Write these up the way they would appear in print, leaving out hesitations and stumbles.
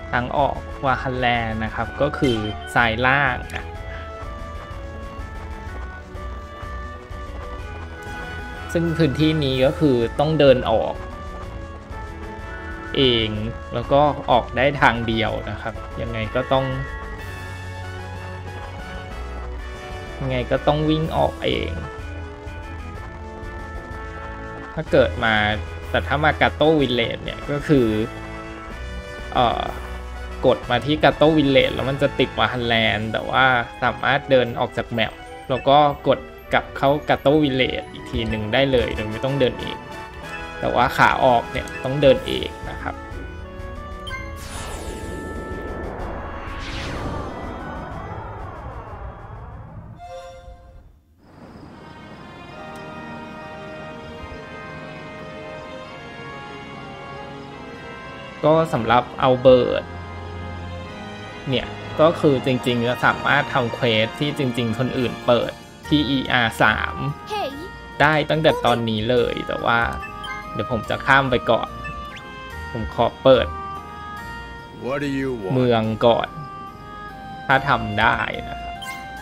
ทางออกวาฮันแลนด์นะครับก็คือซ้ายล่างนะซึ่งพื้นที่นี้ก็คือต้องเดินออกเองแล้วก็ออกได้ทางเดียวนะครับยังไงก็ต้องวิ่งออกเองถ้าเกิดมาแต่ถ้ามากาโต้วิลเลจเนี่ยก็คือกดมาที่กาโต้วิลเลจแล้วมันจะติดวาฮันแลนด์แต่ว่าสามารถเดินออกจากแมปแล้วก็กดกลับเข้ากาโต้วิลเลจอีกทีหนึ่งได้เลยโดยไม่ต้องเดินเองแต่ว่าขาออกเนี่ยต้องเดินเองนะครับก็สำหรับอัลเบิร์ตเนี่ยก็คือจริงๆจะสามารถทำเควสที่จริงๆคนอื่นเปิดที่ ER3 ได้ตั้งแต่ตอนนี้เลยแต่ว่าเดี๋ยวผมจะข้ามไปก่อนผมขอเปิดเมืองก่อนถ้าทำได้นะครับ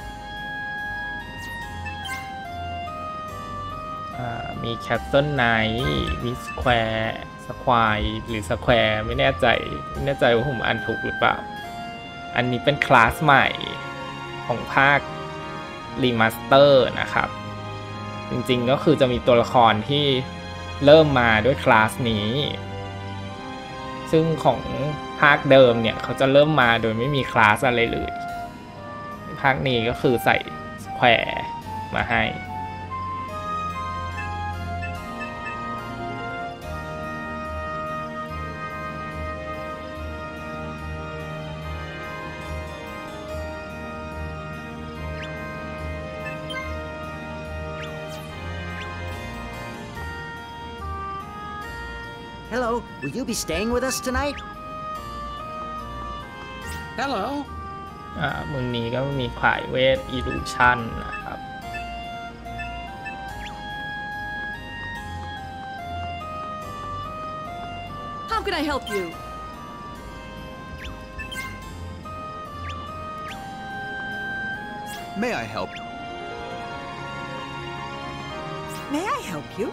มีแคสเซิลไนท์มีสแควร์หรือสแควร์ไม่แน่ใจว่าผมอ่านถูกหรือเปล่าอันนี้เป็นคลาสใหม่ของภาครีมาสเตอร์นะครับจริงๆก็คือจะมีตัวละครที่เริ่มมาด้วยคลาสนี้ซึ่งของภาคเดิมเนี่ยเขาจะเริ่มมาโดยไม่มีคลาสอะไรเลยภาคนี้ก็คือใส่สแควร์มาให้ Hello, will you be staying with us tonight? Hello. เมืองนี้ก็มีขายเวทอิลูชันนะครับ How can I help you? May I help? May I help you?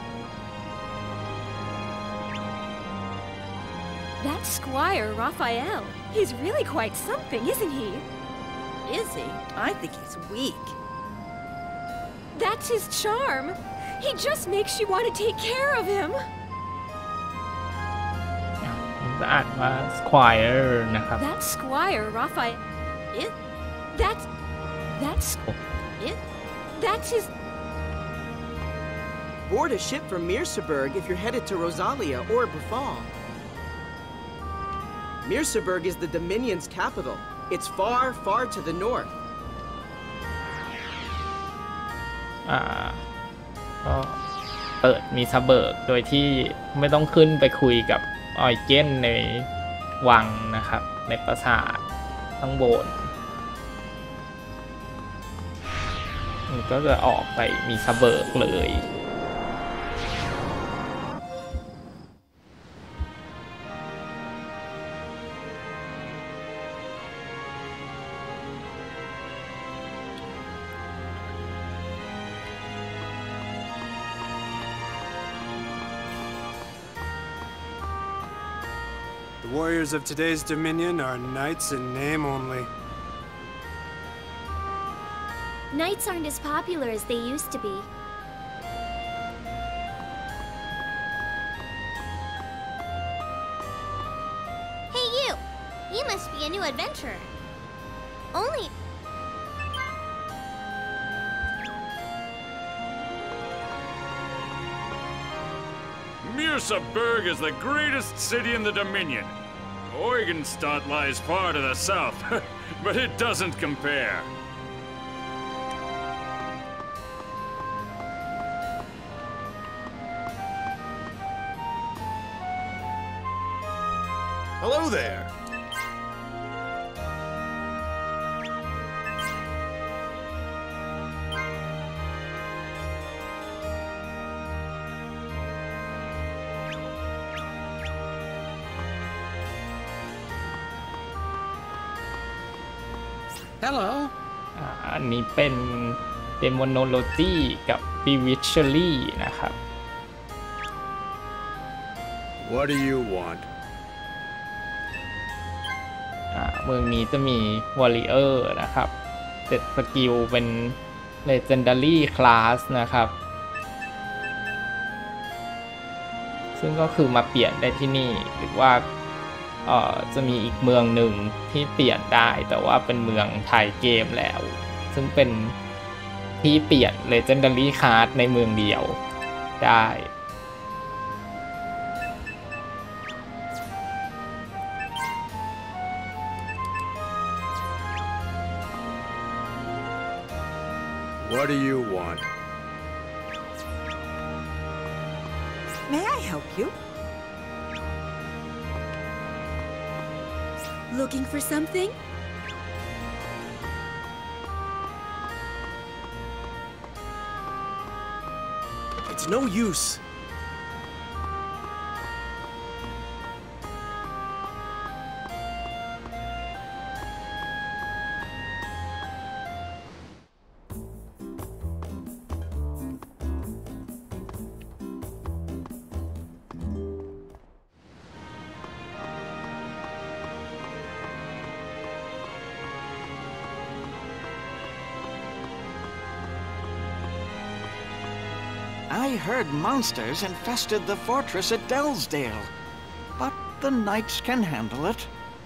That's Squire Raphael. He's really quite something, isn't he? Is he? I think he's weak. That's his charm. He just makes you want to take care of him. จะอ่านว่า Squire นะครับ That's Squire Raphael. It? That's It? That's his. Board a ship from Mirsaburg if you're headed to Rosalia or Befal. Mirsaburg is the Dominion's capital. It's far, far to the north. ก็เปิดมีซาเบิร์กโดยที่ไม่ต้องขึ้นไปคุยกับออยเกนในวังนะครับในปราสาทข้างบนมันก็จะออกไปมีซาเบิร์กเลย The warriors of today's Dominion are knights in name only. Knights aren't as popular as they used to be. Hey you! You must be a new adventurer. Only... Mirsaburg is the greatest city in the Dominion. Eugenstadt lies far to the south, but it doesn't compare. Hello there. Hello. อันนี้เป็น Demonology กับ Bewitchery นะครับ What do you want? เมืองนี้จะมี Warrior นะครับ7สกิลเป็น Legendary Class นะครับซึ่งก็คือมาเปลี่ยนได้ที่นี่หรือว่าจะมีอีกเมืองหนึ่งที่เปลี่ยนได้แต่ว่าเป็นเมืองท้ายเกมแล้วซึ่งเป็นที่เปลี่ยน Legendary Card ในเมืองเดียวได้ What do you want? May I help you? Looking for something? It's no use. I heard monsters infested the fortress at Dellsdale, but the knights can handle it.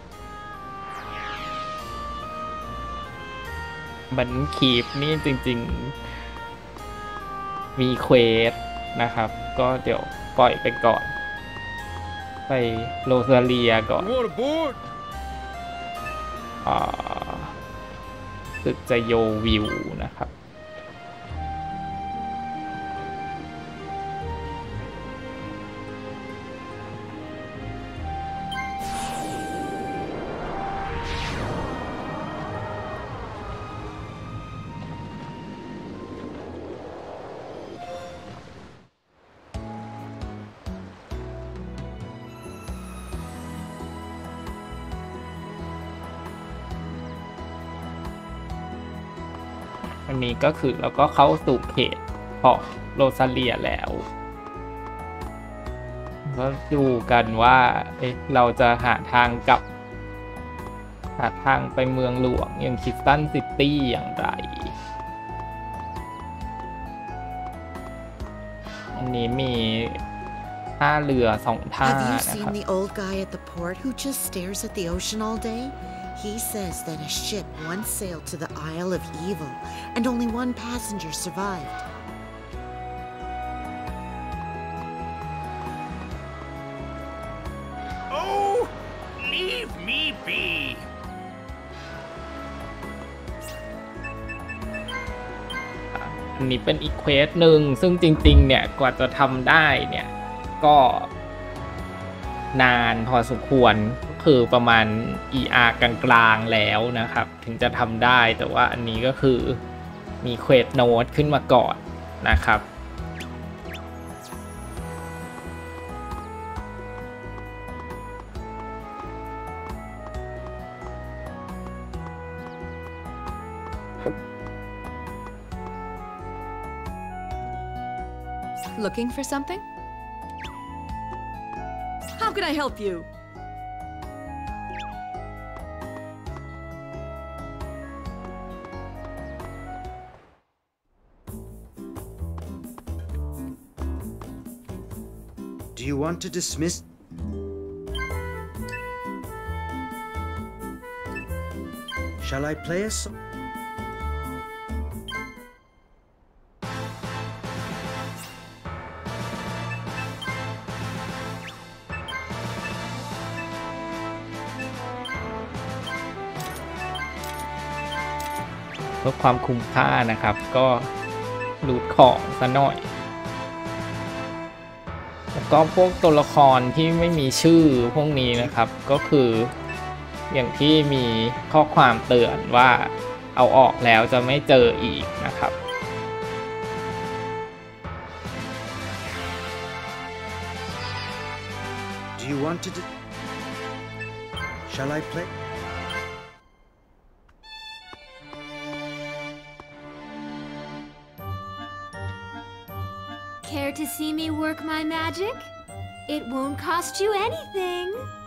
บันคีปนี่จริงๆมีเควสนะครับ ก็เดี๋ยวปล่อยไปก่อน ไปโรซาเลียก่อน Want a board? สึกจะโยวิวนะครับ อันนี้ก็คือเราก็เข้าสู่เขตของโรซาเลียแล้วก็ดูกันว่าเราจะหาทางไปเมืองหลวงอย่างคิสตันซิตี้อย่างไรอันนี้มีท่าเรือ2ท่า Have you นะค seen รับ the old guy at the port who just stares at the ocean all day? He says that a ship once sailed to the Isle of Evil, and only one passenger survived. Oh, leave me be. อันนี้เป็นอีกเควสหนึ่งซึ่งจริงๆเนี่ยกว่าจะทำได้เนี่ยก็นานพอสมควรก็คือประมาณ ER กลางๆแล้วนะครับถึงจะทำได้แต่ว่าอันนี้ก็คือมีเควสโน้ตขึ้นมาก่อนนะครับ Looking for something? How can I help you? Do you want to dismiss? Shall I play a song? เพื่อความคุ้มค่านะครับก็รูทของซะหน่อยแล้วก็พวกตัวละครที่ไม่มีชื่อพวกนี้นะครับก็คืออย่างที่มีข้อความเตือนว่าเอาออกแล้วจะไม่เจออีกนะครับ Do you want to? Shall I play? Care to see me work my magic? It won't cost you anything.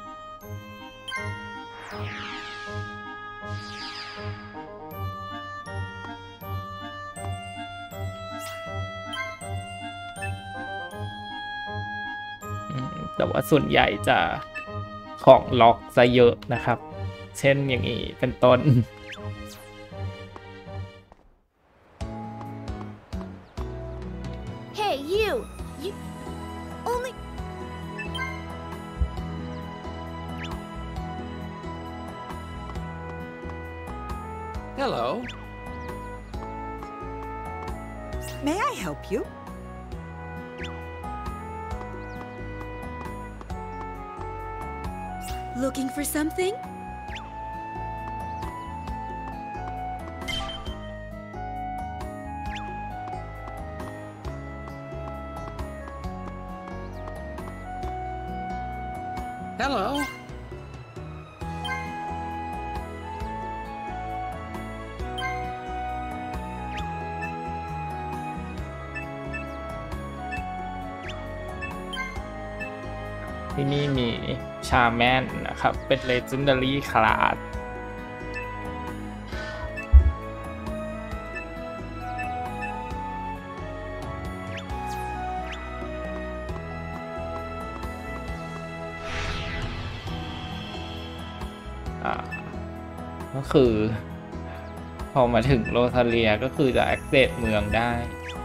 แต่ว่าส่วนใหญ่จะของล็อกซะเยอะนะครับเช่นอย่างนี้เป็นต้น Hey, you only... Hello. May I help you? Looking for something? Hello. ที่นี่มีชาแมนนะครับเป็น Legendary Class ก็คือพอมาถึงโรซาเลียก็คือจะ access เมืองได้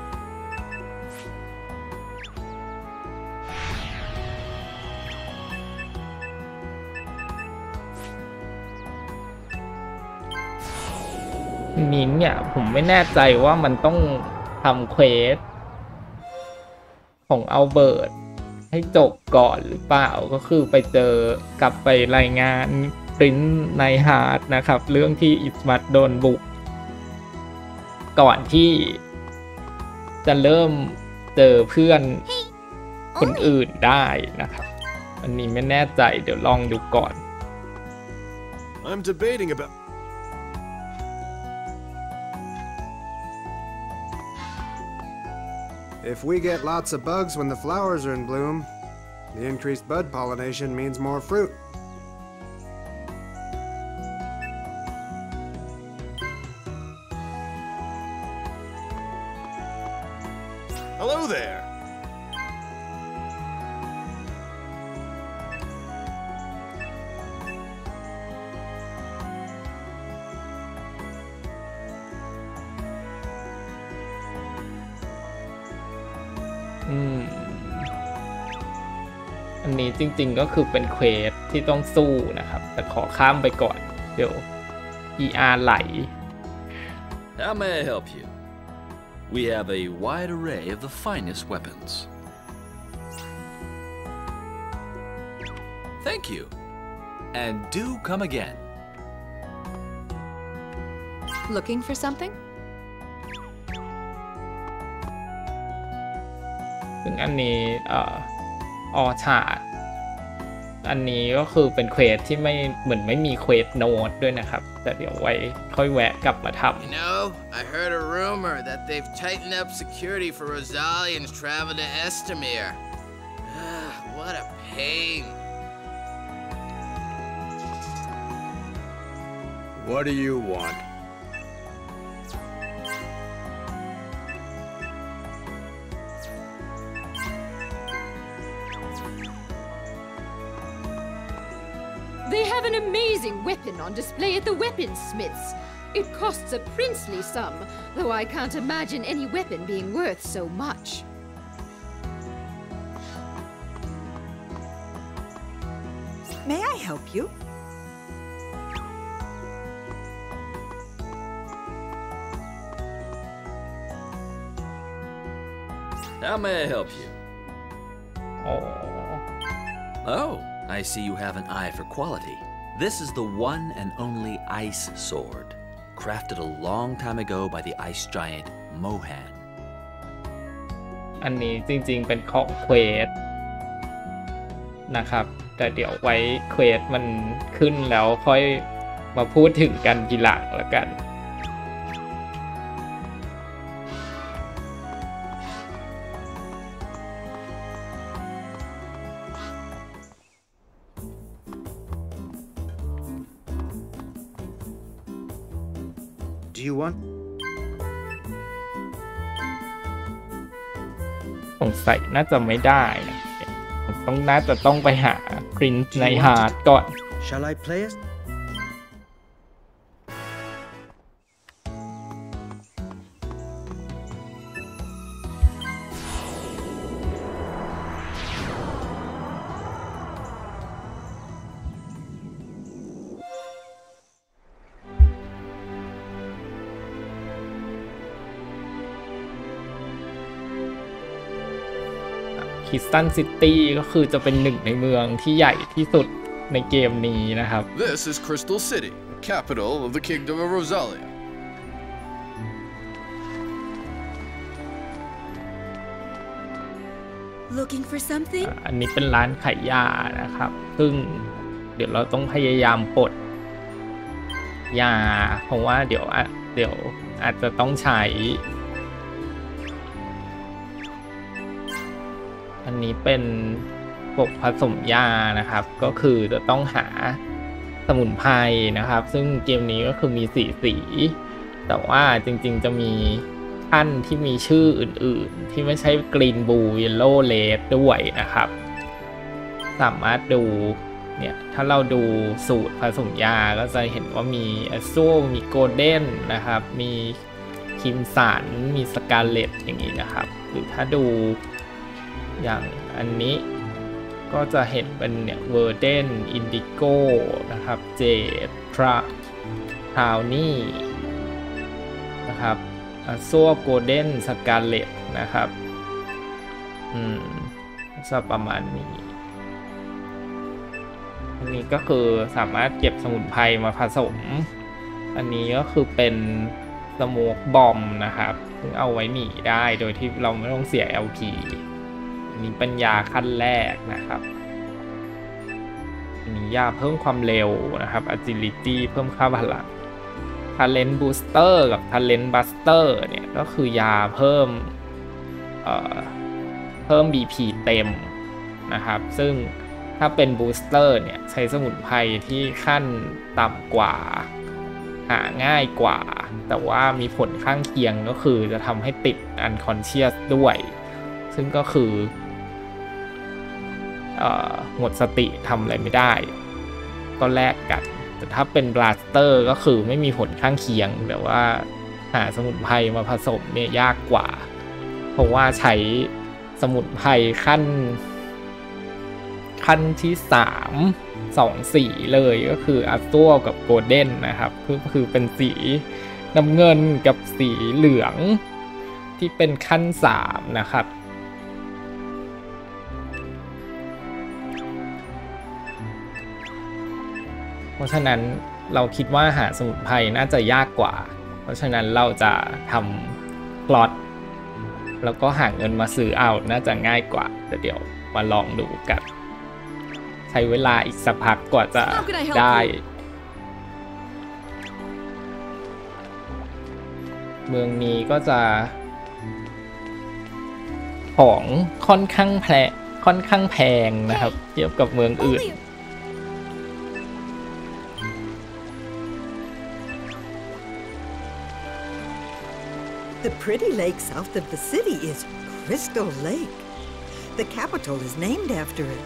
นี้เนี่ยผมไม่แน่ใจว่ามันต้องทำเควสของอัลเบิร์ตให้จบก่อนหรือเปล่าก็คือไปเจอกลับไปรายงานปริ้นในฮาร์ดนะครับเรื่องที่อิสมัตโดนบุกก่อนที่จะเริ่มเจอเพื่อนคนอื่นได้นะครับอันนี้ไม่แน่ใจเดี๋ยวลองดูก่อน I'm debating about... If we get lots of bugs when the flowers are in bloom, the increased bud pollination means more fruit. Hello there. อันนี้จริงๆก็คือเป็นเควสที่ต้องสู้นะครับแต่ขอข้ามไปก่อนเดี๋ยว ER ไหล How may I help you? We have a wide array of the finest weapons. Thank you. And do come again. Looking for something? ซึ่งอันนี้ออชาร์ดอันนี้ก็คือเป็นเควสที่ไม่เหมือนไม่มีเควสโน้ตด้วยนะครับแต่เดี๋ยวไว้ค่อยแวะกลับมาทำ You know, I heard a rumor that they've tightened up security for Rosalians traveling to Estamir. What a pain. What do you want? They have an amazing weapon on display at the weaponsmiths. It costs a princely sum, though I can't imagine any weapon being worth so much. May I help you? How may I help you? Oh, I see you have an eye for quality. This is the one and only ice sword, crafted a long time ago by the ice giant Mohan. อันนี้จริงๆเป็นของเควสนะครับแต่เดี๋ยวไว้เควสมันขึ้นแล้วค่อยมาพูดถึงกันทีหลังแล้วกัน Do you want? สงสัยน่าจะไม่ได้นะน่าจะต้องไปหาพรินซ์ในฮาร์ดก่อน Shall I play it? คิสตันซิตี้ก็คือจะเป็นหนึ่งในเมืองที่ใหญ่ที่สุดในเกมนี้นะครับ This is Crystal City, capital of the Kingdom of Rosalia. Looking for something? อันนี้เป็นร้านขายยานะครับซึ่งเดี๋ยวเราต้องพยายามปลดยาเพราะว่าเดี๋ยวอาจจะต้องใช้อันนี้เป็นปกผสมยานะครับก็คือจะต้องหาสมุนไพรนะครับซึ่งเกมนี้ก็คือมีสีแต่ว่าจริงๆจะมีขั้นที่มีชื่ออื่นๆที่ไม่ใช่กรีนบลูเยลโล่เรดด้วยนะครับสามารถดูเนี่ยถ้าเราดูสูตรผสมยาก็จะเห็นว่ามีแอสโซมีโกลเด้นนะครับมีคิมสันมีสกาเลตอย่างนี้นะครับหรือถ้าดูอย่างอันนี้ก็จะเห็นเป็นเนี่ยเวอร์เดนอินดิโก้นะครับเจดทราวนี่นะครับซัวโกลเด้นสกาเลตนะครับจะประมาณนี้อันนี้ก็คือสามารถเก็บสมุนไพรมาผสมอันนี้ก็คือเป็นสโมกบอมนะครับซึ่งเอาไว้หนีได้โดยที่เราไม่ต้องเสีย LP อันนี้เป็นยาขั้นแรกนะครับอันนี้ยาเพิ่มความเร็วนะครับ agility เพิ่มค่าพลัง talent booster กับ talent buster เนี่ยก็คือยาเพิ่มBP เต็มนะครับซึ่งถ้าเป็น booster เนี่ยใช้สมุนไพรที่ขั้นต่ำกว่าหาง่ายกว่าแต่ว่ามีผลข้างเคียงก็คือจะทำให้ติด unconscious ด้วยซึ่งก็คือหมดสติทำอะไรไม่ได้ก็แลกกันแต่ถ้าเป็นบลาสเตอร์ก็คือไม่มีผลข้างเคียงแต่ว่าหาสมุนไพรมาผสมเนี่ยยากกว่าเพราะว่าใช้สมุนไพรขั้นที่2 สีเลยก็คืออัสตัวกับโกลเด้นนะครับคือเป็นสีน้ำเงินกับสีเหลืองที่เป็นขั้น3นะครับเพราะฉะนั้นเราคิดว่าหาสมุนไพรน่าจะยากกว่าเพราะฉะนั้นเราจะทำพล็อตแล้วก็หาเงินมาซื้อเอาน่าจะง่ายกว่าแต่เดี๋ยวมาลองดูกันใช้เวลาอีกสักพักกว่าจะได้เมืองนี้ก็จะของค่อนข้างแพงนะครับเทียบกับเมืองอื่น The pretty lake south of the city is Crystal Lake. The capital is named after it.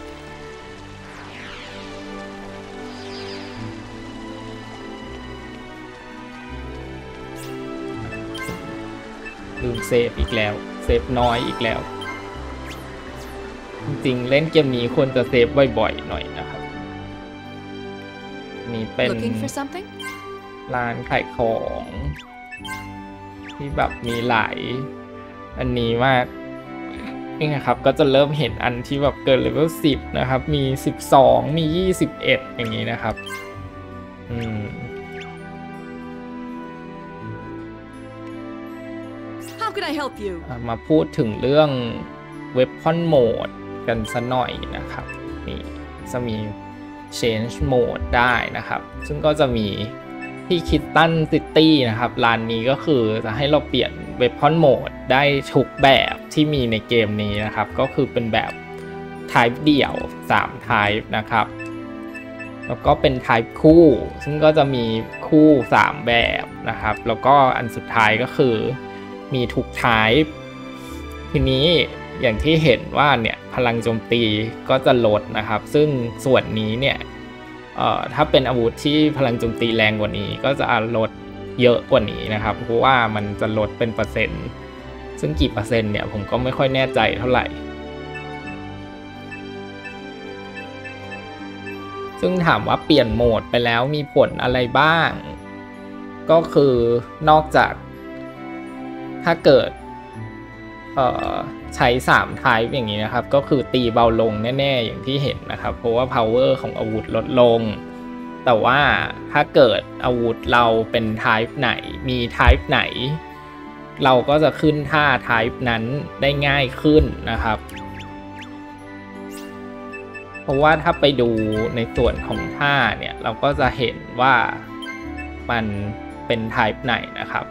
ลืมเซฟอีกแล้วเซฟน้อยอีกแล้วจริงๆเล่นเกมนี้ควรจะเซฟบ่อยๆหน่อยนะครับนี่เป็นร้านขายของที่แบบมีหลายอันนี้มากนี่นะครับก็จะเริ่มเห็นอันที่แบบเกินเลเวล10นะครับมี12มี21อย่างนี้นะครับ How can I help you? มาพูดถึงเรื่อง Weapon Mode กันสักหน่อยนะครับนี่จะมี Change Mode ได้นะครับซึ่งก็จะมีที่คิตตันซิตี้นะครับร้านนี้ก็คือจะให้เราเปลี่ยน Weapon Mode ได้ทุกแบบที่มีในเกมนี้นะครับก็คือเป็นแบบ Type เดี่ยว3 Type นะครับแล้วก็เป็น type คู่ซึ่งก็จะมีคู่3แบบนะครับแล้วก็อันสุดท้ายก็คือมีทุก type ทีนี้อย่างที่เห็นว่าเนี่ยพลังโจมตีก็จะลดนะครับซึ่งส่วนนี้เนี่ยถ้าเป็นอาวุธที่พลังโจมตีแรงกว่านี้ก็จะลดเยอะกว่านี้นะครับเพราะว่ามันจะลดเป็นเปอร์เซ็นต์ซึ่งกี่เปอร์เซ็นต์เนี่ยผมก็ไม่ค่อยแน่ใจเท่าไหร่ซึ่งถามว่าเปลี่ยนโหมดไปแล้วมีผลอะไรบ้างก็คือนอกจากถ้าเกิดใช้3 type อย่างนี้นะครับก็คือตีเบาลงแน่ๆอย่างที่เห็นนะครับเพราะว่า power ของอาวุธลดลงแต่ว่าถ้าเกิดอาวุธเราเป็น type ไหนมี type ไหนเราก็จะขึ้นท่า type นั้นได้ง่ายขึ้นนะครับเพราะว่าถ้าไปดูในส่วนของท่าเนี่ยเราก็จะเห็นว่ามันเป็น type ไหนนะครับ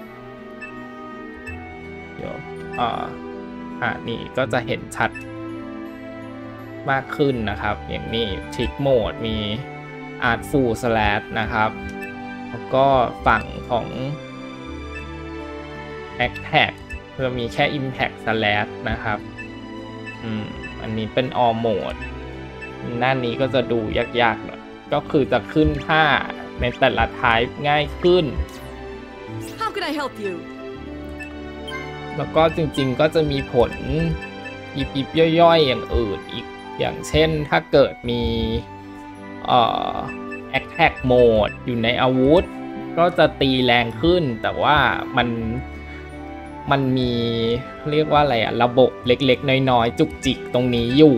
เดี๋ยวนี่ก็จะเห็นชัดมากขึ้นนะครับอย่างนี้ทริกโหมดมี Artful Slash นะครับแล้วก็ฝั่งของ Attack จะมีแค่ Impact Slash นะครับอันนี้เป็น All Mode หน้านี้ก็จะดูยากๆหน่อยก็คือจะขึ้นท่าในแต่ละ Type ง่ายขึ้น How can I help you? แล้วก็จริงๆก็จะมีผลยิบๆย่อยๆอย่างอื่นอีกอย่างเช่นถ้าเกิดมีAttack Mode อยู่ในอาวุธก็จะตีแรงขึ้นแต่ว่ามันมีเรียกว่าอะไรระบบเล็กๆน้อยๆจุกจิกตรงนี้อยู่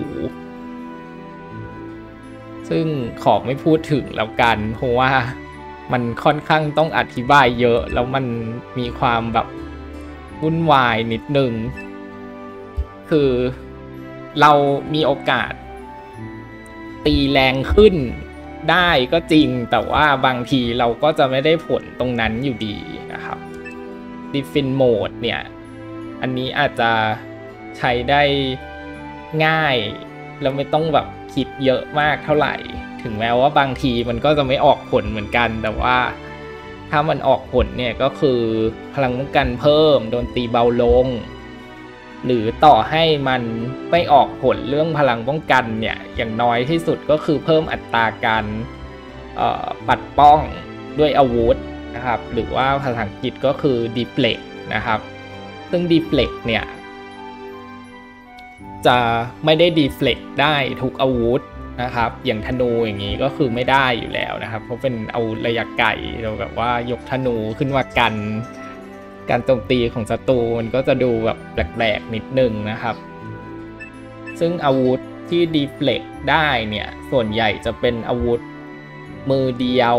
ซึ่งขอไม่พูดถึงแล้วกันเพราะว่ามันค่อนข้างต้องอธิบายเยอะแล้วมันมีความแบบวุ่นวายนิดนึงคือเรามีโอกาสตีแรงขึ้นได้ก็จริงแต่ว่าบางทีเราก็จะไม่ได้ผลตรงนั้นอยู่ดีนะครับ Defense Mode เนี่ยอันนี้อาจจะใช้ได้ง่ายแล้วไม่ต้องแบบคิดเยอะมากเท่าไหร่ถึงแม้ว่าบางทีมันก็จะไม่ออกผลเหมือนกันแต่ว่าถ้ามันออกผลเนี่ยก็คือพลังป้องกันเพิ่มโดนตีเบาลงหรือต่อให้มันไม่ออกผลเรื่องพลังป้องกันเนี่ยอย่างน้อยที่สุดก็คือเพิ่มอัตราการปัดป้องด้วยอาวุธนะครับหรือว่าภาษาอังกฤษก็คือ deflect นะครับซึ่ง deflect เนี่ยจะไม่ได้ deflect ได้ทุกอาวุธนะครับอย่างธนูอย่างนี้ก็คือไม่ได้อยู่แล้วนะครับเพราะเป็นอาวุธระยะไกลเราแบบว่ายกธนูขึ้นมากันการโจมตีของศัตรูมันก็จะดูแบบแปลกๆนิดนึงนะครับซึ่งอาวุธที่ deflect ได้เนี่ยส่วนใหญ่จะเป็นอาวุธมือเดียว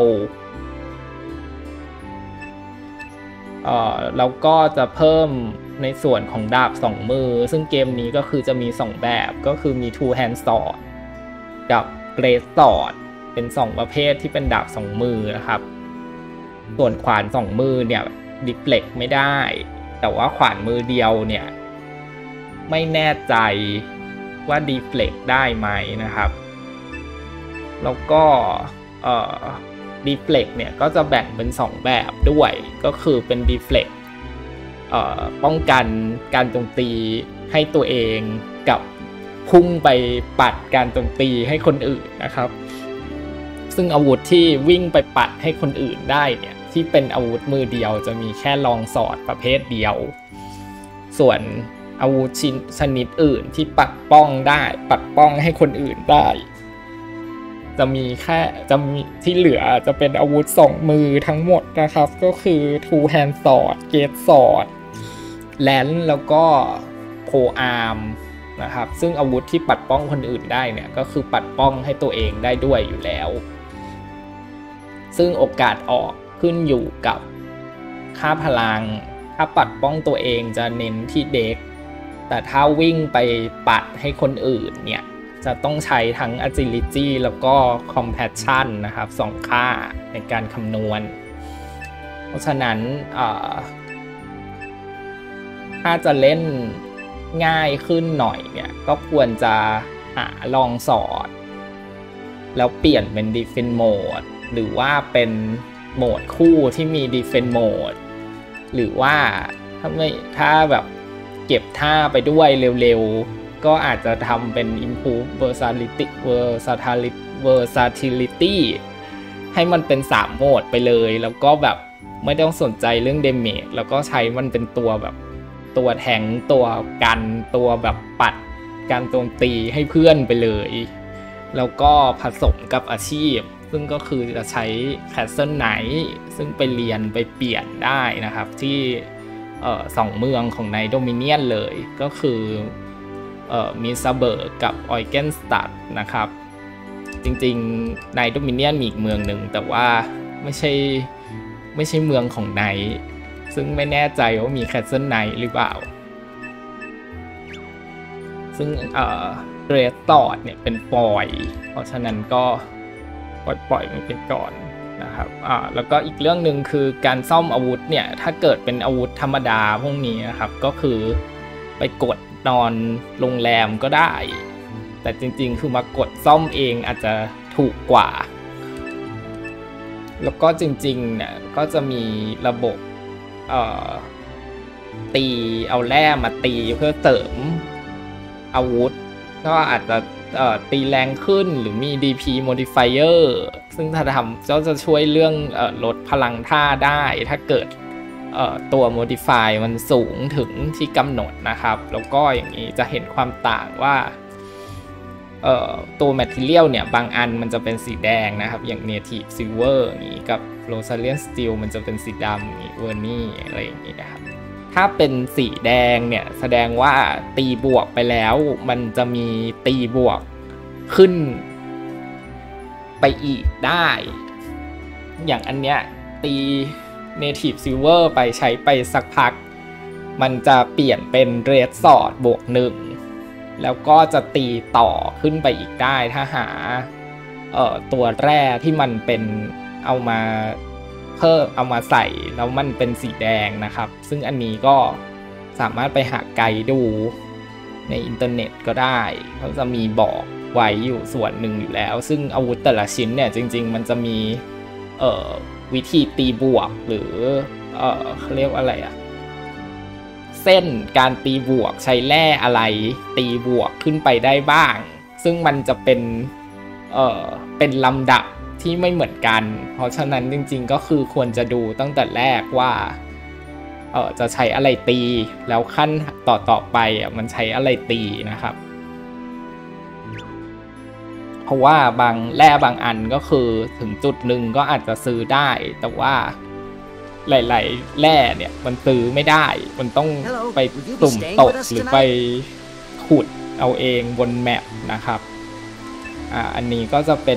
แล้วก็จะเพิ่มในส่วนของดาบ2มือซึ่งเกมนี้ก็คือจะมี2แบบก็คือมี two hand sword กับ great sword เป็น2ประเภทที่เป็นดาบ2มือนะครับส่วนขวาน2มือเนี่ยdeflect ไม่ได้แต่ว่าขวานมือเดียวเนี่ยไม่แน่ใจว่า deflect ได้ไหมนะครับแล้วก็deflect เนี่ยก็จะแบ่งเป็น2แบบด้วยก็คือเป็น deflect ป้องกันการโจมตีให้ตัวเองกับพุ่งไปปัดการโจมตีให้คนอื่นนะครับซึ่งอาวุธที่วิ่งไปปัดให้คนอื่นได้เนี่ยที่เป็นอาวุธมือเดียวจะมีแค่ลองสอดประเภทเดียวส่วนอาวุธชนิดอื่นที่ปัดป้องได้ปัดป้องให้คนอื่นได้จะมีที่เหลือจะเป็นอาวุธ2มือทั้งหมดนะครับก็คือ two hand sword great sword แลนส์แล้วก็โพอาร์มนะครับซึ่งอาวุธที่ปัดป้องคนอื่นได้เนี่ยก็คือปัดป้องให้ตัวเองได้ด้วยอยู่แล้วซึ่งโอกาสออกขึ้นอยู่กับค่าพลังถ้าปัดป้องตัวเองจะเน้นที่เด็กแต่ถ้าวิ่งไปปัดให้คนอื่นเนี่ยจะต้องใช้ทั้ง agility แล้วก็ compassion นะครับ2ค่าในการคำนวณเพราะฉะนั้นถ้าจะเล่นง่ายขึ้นหน่อยเนี่ยก็ควรจะหาลองสอดแล้วเปลี่ยนเป็น Defense Mode หรือว่าเป็นโหมดคู่ที่มี Defense Mode หรือว่าถ้าแบบเก็บท่าไปด้วยเร็วๆก็อาจจะทำเป็น Improve Versatility ให้มันเป็น3โหมดไปเลยแล้วก็แบบไม่ต้องสนใจเรื่อง Damage แล้วก็ใช้มันเป็นตัวแบบตัวแทงตัวกันตัวแบบปัดการโจมตีให้เพื่อนไปเลยแล้วก็ผสมกับอาชีพซึ่งก็คือจะใช้ Castle Knight ซึ่งไปเรียนไปเปลี่ยนได้นะครับที่2เมืองของในโดมิเนียนเลยก็คือมิซาเบิร์กกับออยเกนสตัดนะครับจริงๆในโดมิเนียนมีอีกเมืองหนึ่งแต่ว่าไม่ใช่เมืองของไนท์ซึ่งไม่แน่ใจว่ามี Castle Knight หรือเปล่าซึ่งเรดตอร์ดเนี่ยเป็นปล่อยเพราะฉะนั้นก็ปล่อยมันไปก่อนนะครับแล้วก็อีกเรื่องหนึ่งคือการซ่อมอาวุธเนี่ยถ้าเกิดเป็นอาวุธธรรมดาพวกนี้นะครับก็คือไปกดนอนโรงแรมก็ได้แต่จริงๆคือมากดซ่อมเองอาจจะถูกกว่าแล้วก็จริงๆเนี่ยก็จะมีระบบตีเอาแร่มาตีเพื่อเสริมอาวุธก็อาจจะตีแรงขึ้นหรือมี DP modifier ซึ่งถ้าทำก็จะช่วยเรื่องลดพลังท่าได้ถ้าเกิดตัว modify มันสูงถึงที่กำหนดนะครับแล้วก็อย่างนี้จะเห็นความต่างว่าตัว material เนี่ยบางอันมันจะเป็นสีแดงนะครับอย่าง native silver อย่างนี้กับ Rosalian steel มันจะเป็นสีดำนี่ verni อะไรอย่างนี้นะครับถ้าเป็นสีแดงเนี่ยแสดงว่าตีบวกไปแล้วมันจะมีตีบวกขึ้นไปอีกได้อย่างอันเนี้ยตี native silver ไปใช้ไปสักพักมันจะเปลี่ยนเป็น red sword บวก1แล้วก็จะตีต่อขึ้นไปอีกได้ถ้าหาตัวแร่ที่มันเป็นเอามาใส่แล้วมันเป็นสีแดงนะครับซึ่งอันนี้ก็สามารถไปหาไกด์ดูในอินเทอร์เน็ตก็ได้เขาจะมีบอกไว้อยู่ส่วนหนึ่งอยู่แล้วซึ่งอาวุธแต่ละชิ้นเนี่ยจริงๆมันจะมีวิธีตีบวกหรือเขาเรียกว่าอะไรอะเส้นการตีบวกใช้แร่อะไรตีบวกขึ้นไปได้บ้างซึ่งมันจะเป็นลำดับที่ไม่เหมือนกันเพราะฉะนั้นจริงๆก็คือควรจะดูตั้งแต่แรกว่าจะใช้อะไรตีแล้วขั้นต่อไปมันใช้อะไรตีนะครับเพราะว่าบางแร่บางอันก็คือถึงจุดหนึ่งก็อาจจะซื้อได้แต่ว่าหลายๆแร่เนี่ยมันซื้อไม่ได้มันต้องไปตุ่มตกหรือไปขุดเอาเองบนแมปนะครับอันนี้ก็จะเป็น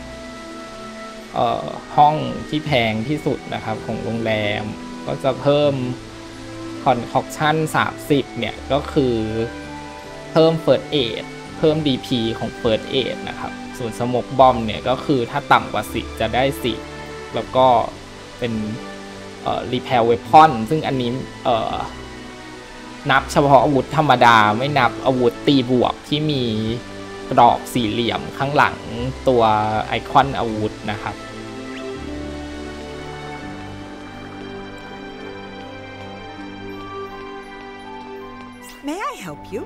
ห้องที่แพงที่สุดนะครับของโรงแรมก็จะเพิ่ม concoction 30เนี่ยก็คือเพิ่ม first aid เพิ่ม DP ของ first aid นะครับส่วน smoke bomb เนี่ยก็คือถ้าต่ำกว่า10จะได้10แล้วก็เป็นrepair weapon ซึ่งอันนี้นับเฉพาะอาวุธธรรมดาไม่นับอาวุธตีบวกที่มีกรอบสี่เหลี่ยมข้างหลังตัวไอคอนอาวุธนะครับ May I help you?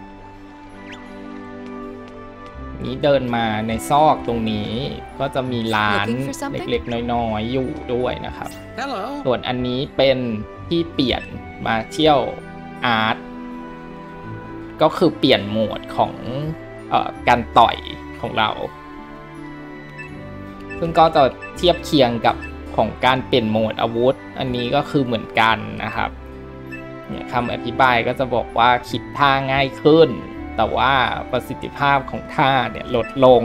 นี้เดินมาในซอกตรงนี้ก็จะมีร้านเล็กๆน้อยๆอยู่ด้วยนะครับ ส่วนอันนี้เป็นที่เปลี่ยนมาเที่ยวอาร์ตก็คือเปลี่ยนโหมดของการต่อยของเราซึ่งก็จะเทียบเคียงกับของการเปลี่ยนโหมดอาวุธอันนี้ก็คือเหมือนกันนะครับเนี่ยคำอธิบายก็จะบอกว่าคิดท่าง่ายขึ้นแต่ว่าประสิทธิภาพของท่าเนี่ยลดลง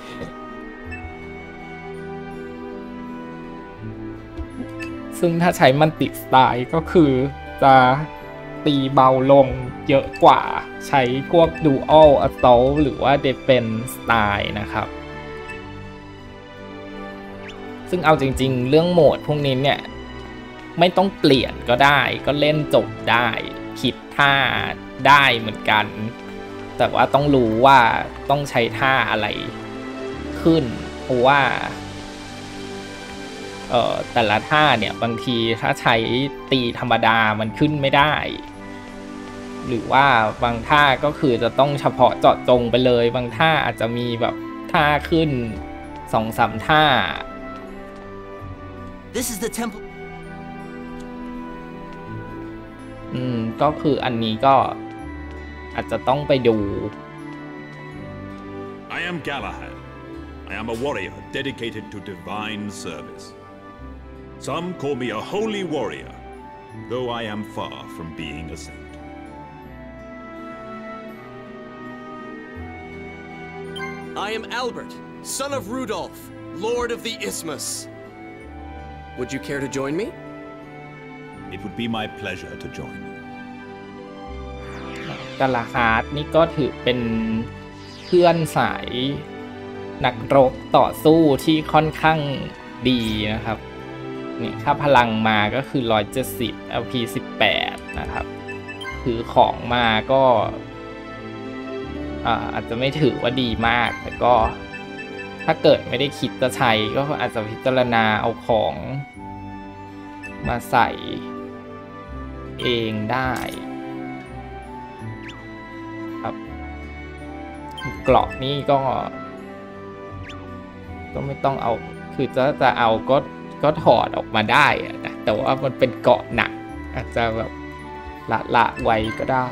ซึ่งถ้าใช้มันติสไตล์ก็คือจะตีเบาลงเยอะกว่าใช้พวก Dual Assault หรือว่า Defense Style นะครับซึ่งเอาจริงๆเรื่องโหมดพวกนี้เนี่ยไม่ต้องเปลี่ยนก็ได้ก็เล่นจบได้คิดท่าได้เหมือนกันแต่ว่าต้องรู้ว่าต้องใช้ท่าอะไรขึ้นเพราะว่าแต่ละท่าเนี่ยบางทีถ้าใช้ตีธรรมดามันขึ้นไม่ได้หรือว่าบางท่าก็คือจะต้องเฉพาะเจาะจงไปเลยบางท่าอาจจะมีแบบท่าขึ้น 2-3 ท่า This is the temple ก็คืออันนี้ก็อาจจะต้องไปดู I am Galahad. I am a warrior dedicated to divine service. Some call me a holy warrior, though I am far from being a saint. I am Albert, son of Rudolph, Lord of the Isthmus. Would you care to join me? It would be my pleasure to join you. กาลาฮาร์ดนี่ก็ถือเป็นเพื่อนสายนักรบต่อสู้ที่ค่อนข้างดีนะครับนี่ค่าพลังมาก็คือ170 LP 18นะครับถือของมาก็อาจจะไม่ถือว่าดีมากแต่ก็ถ้าเกิดไม่ได้คิดจะใช้ก็อาจจะพิจารณาเอาของมาใส่เองได้ครับเกราะนี่ก็ไม่ต้องเอาคือจะเอาก็ถอดออกมาได้นะแต่ว่ามันเป็นเกราะหนักอาจจะแบบละไว้ก็ได้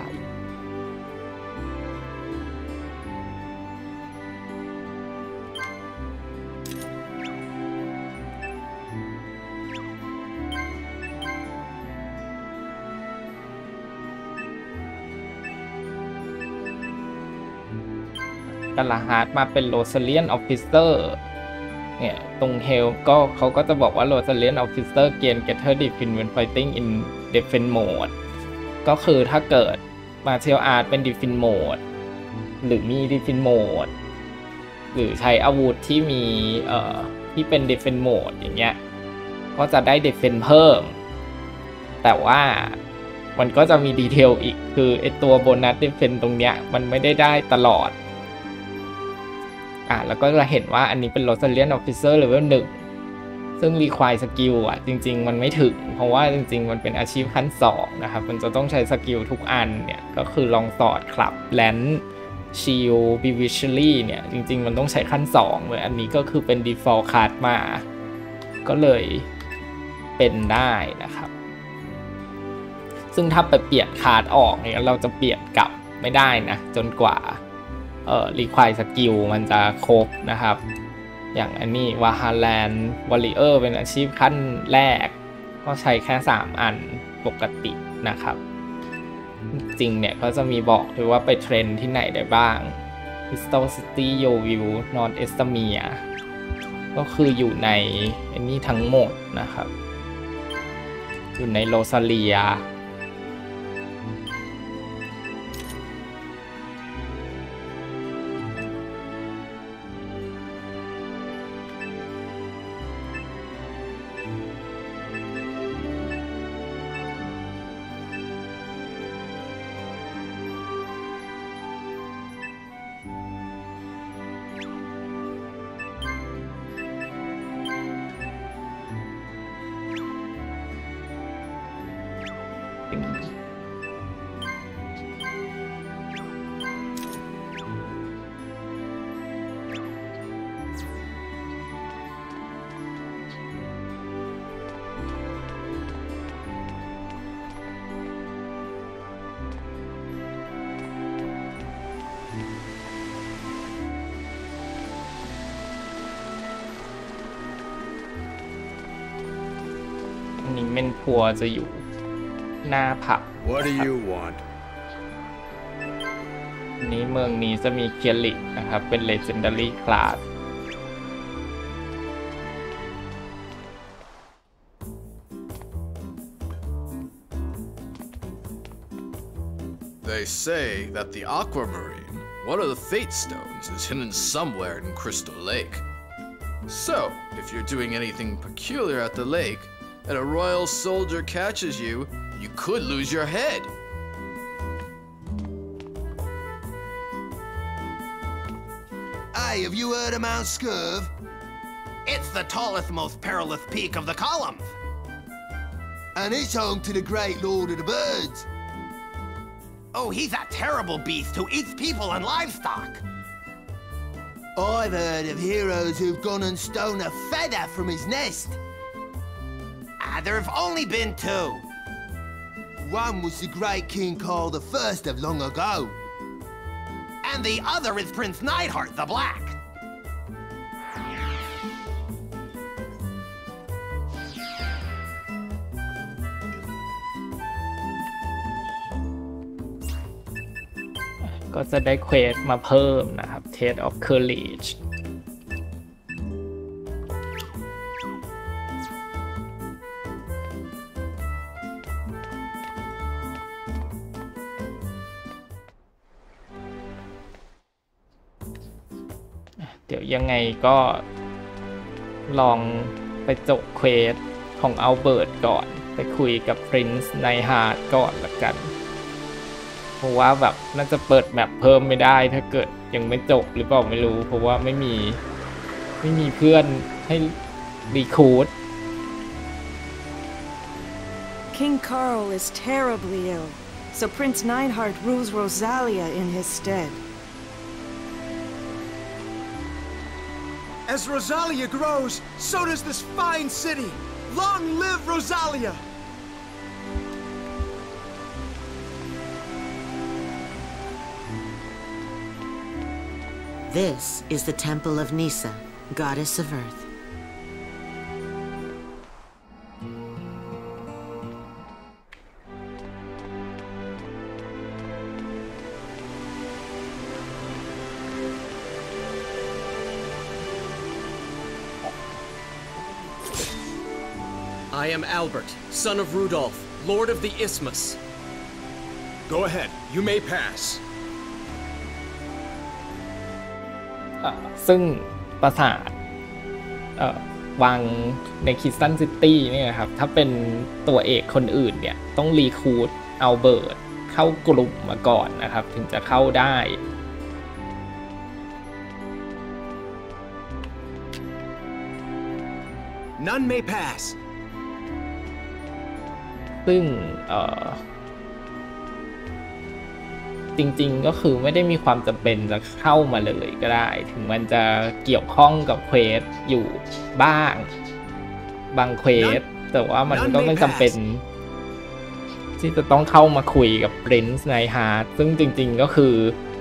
กาลาฮาร์ดมาเป็นโรซาเลียนออฟฟิเซอร์เนี่ยตรงเฮลก็เขาก็จะบอกว่าโรซาเลียนออฟฟิเซอร์เกนเกเทอร์ดิฟินเวนไฟติ้งอินเดฟเฟนโหมดก็คือถ้าเกิดมาเชลอาร์ตเป็นดิฟินโหมดหรือมีดิฟินโหมดหรือใช้อาวุธที่มีที่เป็นดิฟเฟนโหมดอย่างเงี้ยก็จะได้ดิฟเฟนเพิ่มแต่ว่ามันก็จะมีดีเทลอีกคือไอตัวโบนัสดิฟเฟนตรงเนี้ยมันไม่ได้ตลอดแล้วก็จะเห็นว่าอันนี้เป็น Rosalian Officer Level 1ซึ่ง Require สกิลจริงๆมันไม่ถึงเพราะว่าจริงๆมันเป็นอาชีพขั้น2นะครับมันจะต้องใช้สกิลทุกอันเนี่ยก็คือลองสอดคลับแลนด์ชิลบิวิชลี่เนี่ยจริงๆมันต้องใช้ขั้น2เลยอันนี้ก็คือเป็น Default Card มาก็เลยเป็นได้นะครับซึ่งถ้าไปเปลี่ยนคาร์ดออกเนี่ยเราจะเปลี่ยนกลับไม่ได้นะจนกว่าrequire สกิลมันจะครบนะครับอย่างอันนี้วาฮาแลนด์วอลเลเยอร์เป็นอาชีพขั้นแรกก็ใช้แค่3อันปกตินะครับจริงเนี่ยก็จะมีบอกด้วยว่าไปเทรนที่ไหนได้บ้าง Crystal City Yeovil North Estamia ก็คืออยู่ในอันนี้ทั้งหมดนะครับอยู่ในโรซาเลียนี่เมนพัวจะอยู่หน้าผับ What do you want นี้เมืองนี้จะมีเคียรินะครับเป็น Legendary Class They say that the Aquamarine, one of the Fate Stones, is hidden somewhere in Crystal Lake. So, if you're doing anything peculiar at the lake, and a royal soldier catches you, you could lose your head. Hey, have you heard of Mount Scurv? It's the tallest, most perilous peak of the columns. And it's home to the great Lord of the Birds. Oh, he's a terrible beast who eats people and livestock. I've heard of heroes who've gone and stolen a feather from his nest. There have only been two. One was the great King Carl I of long ago. And the other is Prince Neidhart the Black. ก็จะได้เควสมาเพิ่มนะครับ Test of Courage เดี๋ยวยังไงก็ลองไปจบเควสของอัลเบิร์ตก่อนไปคุยกับ Prince Neidhart ก่อนละกันเพราะว่าแบบน่าจะเปิดแมปเพิ่มไม่ได้ถ้าเกิดยังไม่จบหรือเปล่าไม่รู้เพราะว่าไม่มีเพื่อนให้รีคูด King Carl is terribly ill, so Prince Neidhart rules Rosalia in his stead. As Rosalia grows, so does this fine city. Long live Rosalia! This is the Temple of Nisa, Goddess of Earth. I am Albert, son of Rudolph, Lord of the Isthmus. Go ahead, you may pass. ซึ่งปราสาทวังในคิสตันซิตี้เนี่ยครับถ้าเป็นตัวเอกคนอื่นเนี่ยต้องรีคูดอัลเบิร์ตเข้ากลุ่มมาก่อนนะครับถึงจะเข้าได้ None may pass. ซึ่งจริงๆก็คือไม่ได้มีความจำเป็นจะเข้ามาเลยก็ได้ถึงมันจะเกี่ยวข้องกับเควสอยู่บ้างบางเควสแต่ว่ามันก็ไม่จำเป็นที่จะต้องเข้ามาคุยกับ Prince Neidhart ซึ่งจริงๆก็คือ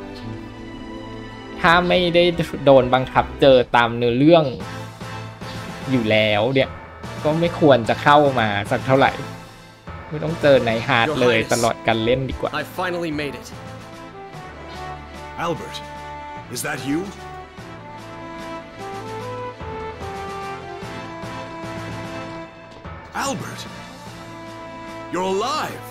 ถ้าไม่ได้โดนบังคับเจอตามเนื้อเรื่องอยู่แล้วเนี่ยก็ไม่ควรจะเข้ามาสักเท่าไหร่ไม่ต้องเจอNeidhartเลยตลอดการเล่นดีกว่า I finally made it. Albert, is that you? Albert, you're alive!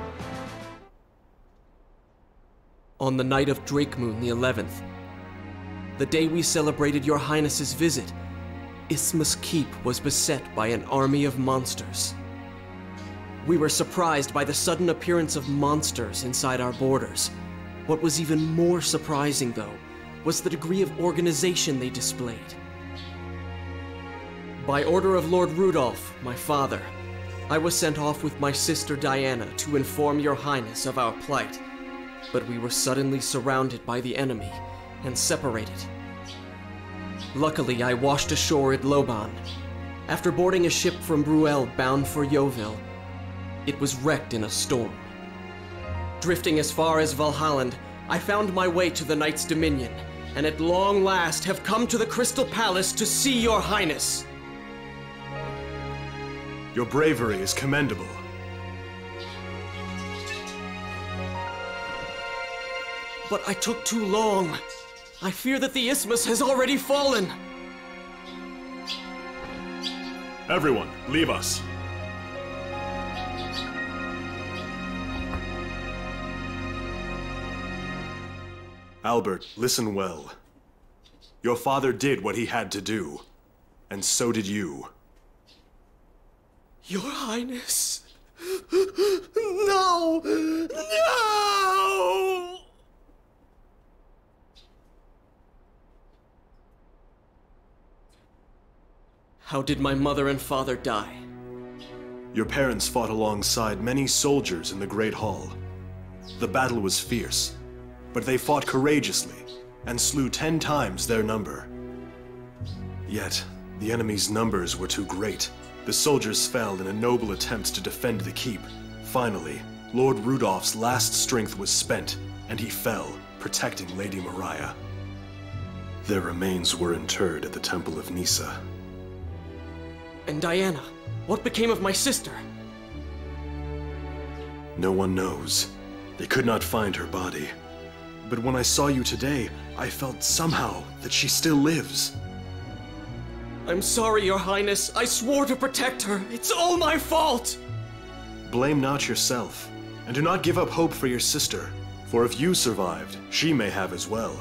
On the night of Drakemoon the 11th, the day we celebrated your highness's visit, Isthmus Keep was beset by an army of monsters. We were surprised by the sudden appearance of monsters inside our borders. What was even more surprising, though, was the degree of organization they displayed. By order of Lord Rudolph, my father, I was sent off with my sister Diana to inform your highness of our plight, but we were suddenly surrounded by the enemy and separated. Luckily, I washed ashore at Loban. After boarding a ship from Bruel bound for Yeovil, it was wrecked in a storm. Drifting as far as Valhalland, I found my way to the Knight's Dominion, and at long last have come to the Crystal Palace to see your highness. Your bravery is commendable. But I took too long. I fear that the Isthmus has already fallen. Everyone, leave us. Albert, listen well. Your father did what he had to do, and so did you. Your Highness. No! No! How did my mother and father die? Your parents fought alongside many soldiers in the Great Hall. The battle was fierce, but they fought courageously and slew 10 times their number. Yet, the enemy's numbers were too great. The soldiers fell in a noble attempt to defend the keep. Finally, Lord Rudolph's last strength was spent, and he fell, protecting Lady Mariah. Their remains were interred at the Temple of Nisa. And Diana, what became of my sister? No one knows. They could not find her body. But when I saw you today, I felt somehow that she still lives. I'm sorry, Your Highness. I swore to protect her. It's all my fault! Blame not yourself, and do not give up hope for your sister, for if you survived, she may have as well.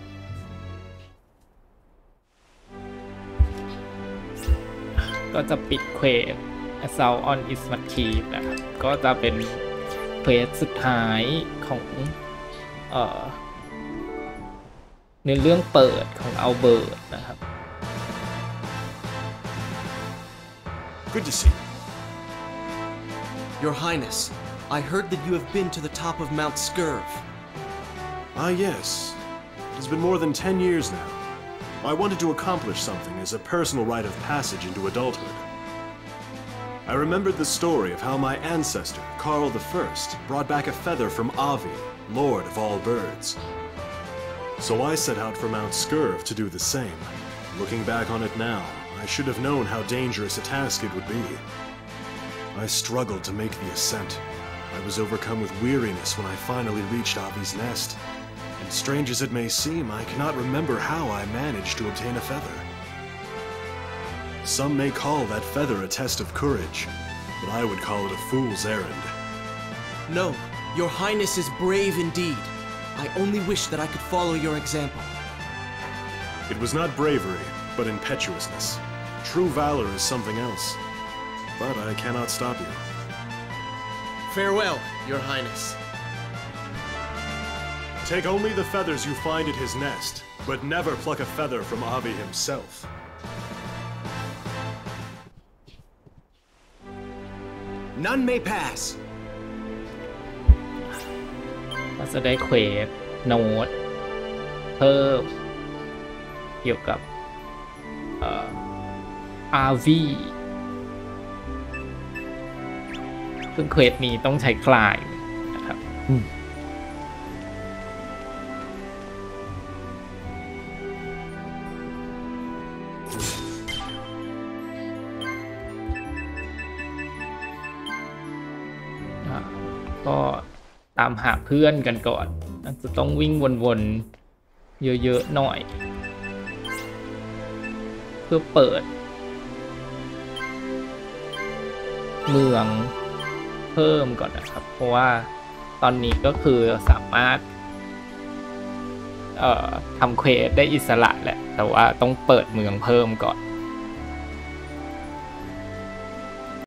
ก็จะปิดเควส Assault on Ismut Keep นะครับก็จะเป็นเควสสุดท้ายของในเรื่องเปิดของอัลเบิร์ตนะครับ Good to see you. Your Highness, I heard that you have been to the top of Mount Scurv. Ah, yes. It has been more than 10 years now. I wanted to accomplish something as a personal rite of passage into adulthood. I remembered the story of how my ancestor, Karl I, brought back a feather from Avi, Lord of all birds. So I set out for Mount Scurv to do the same. Looking back on it now, I should have known how dangerous a task it would be. I struggled to make the ascent. I was overcome with weariness when I finally reached Avi's nest. And strange as it may seem, I cannot remember how I managed to obtain a feather. Some may call that feather a test of courage, but I would call it a fool's errand. No, Your Highness is brave indeed. I only wish that I could follow your example. It was not bravery, but impetuousness. True valor is something else. But I cannot stop you. Farewell, Your Highness. Take only the feathers you find at his nest, but never pluck a feather from Avi himself. None may pass. ก็จะได้เควสโน้ตเพิ่มเกี่ยวกับอาวีซึ่งเควสนี้ต้องใช้คลายนะครับก็ตามหาเพื่อนกันก่อนอาจจะต้องวิ่งวนๆเยอะๆหน่อยเพื่อเปิดเมืองเพิ่มก่อนนะครับเพราะว่าตอนนี้ก็คือสามารถทำเควสได้อิสระแหละแต่ว่าต้องเปิดเมืองเพิ่มก่อน